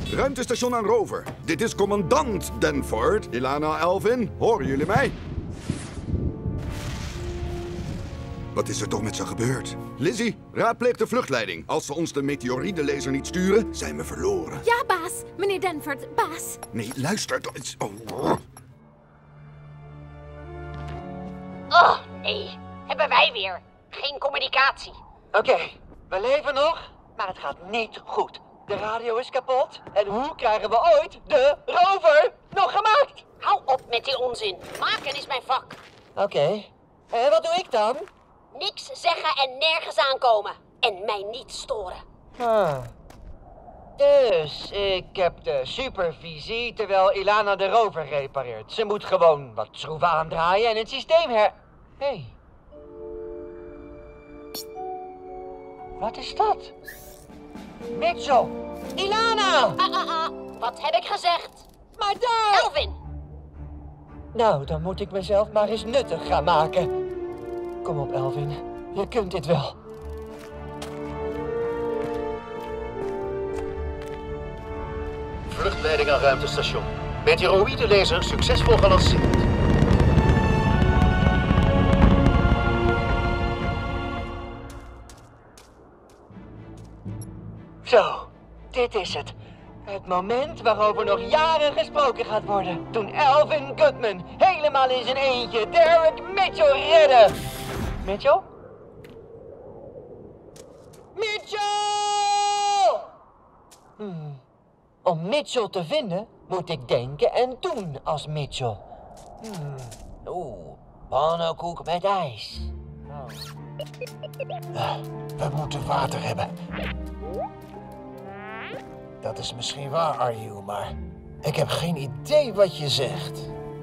Ruimtestation aan Rover. Dit is commandant Danford. Ilana, Elvin, horen jullie mij? Wat is er toch met ze gebeurd? Lizzie, raadpleeg de vluchtleiding. Als ze ons de meteoriedenlaser niet sturen, zijn we verloren. Ja, baas. Meneer Danford, baas. Nee, luister. Oh, nee. Hebben wij weer. Geen communicatie. Oké, we leven nog, maar het gaat niet goed. De radio is kapot. En hoe krijgen we ooit de rover nog gemaakt? Hou op met die onzin. Maken is mijn vak. Oké, en wat doe ik dan? Niks zeggen en nergens aankomen. En mij niet storen. Dus ik heb de supervisie terwijl Ilana de rover repareert. Ze moet gewoon wat schroeven aandraaien en het systeem Hey. Wat is dat? Mitchell! Ilana! Wat heb ik gezegd? Maar daar! Elvin! Nou, dan moet ik mezelf maar eens nuttig gaan maken. Kom op, Elvin. Je kunt dit wel. Vluchtleiding aan ruimtestation. Meteoroïdenlaser succesvol gelanceerd. Zo, dit is het. Het moment waarover nog jaren gesproken gaat worden. Toen Elvin Goodman helemaal in zijn eentje Derek Mitchell redde. Mitchell? Mitchell! Om Mitchell te vinden moet ik denken en doen als Mitchell. Pannenkoek met ijs. We moeten water hebben. Dat is misschien waar, Arju, maar ik heb geen idee wat je zegt.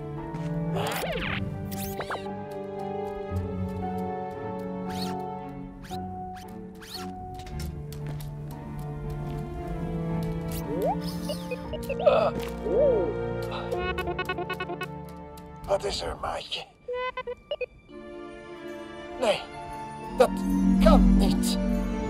Wat is er, maatje? Nee, dat kan niet.